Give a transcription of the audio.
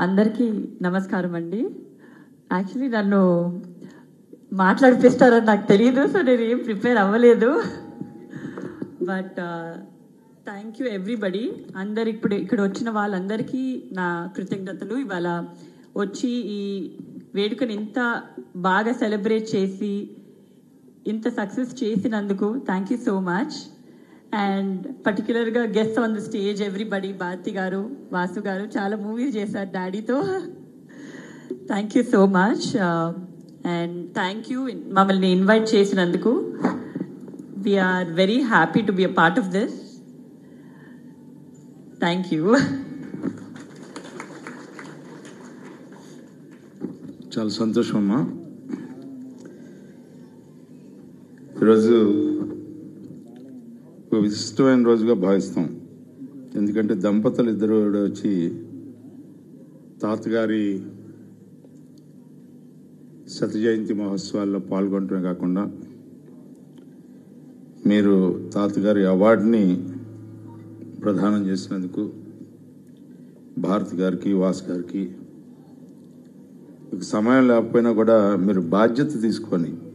అందరికీ నమస్కారం అండి. యాక్చువల్లీ నన్ను మాట్లాడిపిస్తారని నాకు తెలియదు, సో నేను ఏం ప్రిపేర్ అవ్వలేదు. But thank you everybody. అందరు ఇక్కడ వచ్చిన వాళ్ళందరికీ నా కృతజ్ఞతలు. ఇవాళ వచ్చి ఈ వేడుకని ఇంత బాగా సెలబ్రేట్ చేసి ఇంత సక్సెస్ చేసినందుకు thank you so much. And పర్టికులర్గా guest on the stage everybody, Bharathi గారు, వాసు గారు చాలా మూవీస్ చేశారు డాడీతో. Thank you so much. And thank you మమ్మల్ని ఇన్వైట్ చేసినందుకు. We are very happy to be a part of this. Thank you. చాలా సంతోషం అమ్మా. ఈరోజు ఒక విశిష్టమైన రోజుగా భావిస్తాం. ఎందుకంటే దంపతులు ఇద్దరు వచ్చి తాతగారి శత జయంతి మహోత్సవాల్లో పాల్గొనటమే కాకుండా మీరు తాతగారి అవార్డుని ప్రదానం చేసినందుకు భారతి గారికి, వాసు గారికి సమయం లేకపోయినా కూడా మీరు బాధ్యత తీసుకొని